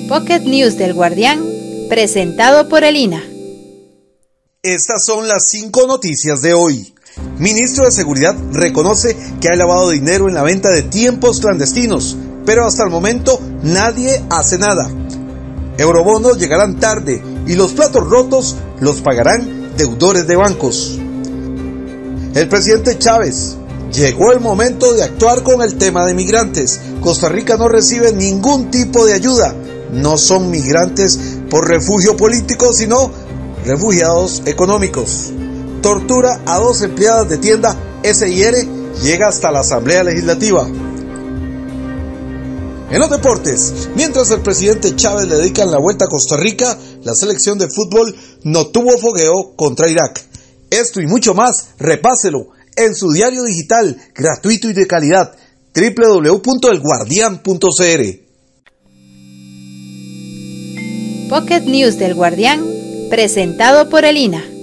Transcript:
Pocket News del Guardián, presentado por el INA. Estas son las 5 noticias de hoy. Ministro de Seguridad reconoce que hay lavado de dinero en la venta de tiempos clandestinos, pero hasta el momento nadie hace nada. Eurobonos llegarán tarde y los platos rotos los pagarán deudores de bancos. El presidente Chávez: llegó el momento de actuar con el tema de migrantes. Costa Rica no recibe ningún tipo de ayuda. No son migrantes por refugio político, sino refugiados económicos. Tortura a 2 empleadas de tienda S&R llega hasta la Asamblea Legislativa. En los deportes, mientras el presidente Chávez le dedica la vuelta a Costa Rica, la selección de fútbol no tuvo fogueo contra Irak. Esto y mucho más, repáselo en su diario digital, gratuito y de calidad, www.elguardian.cr. Pocket News del Guardián, presentado por el INA.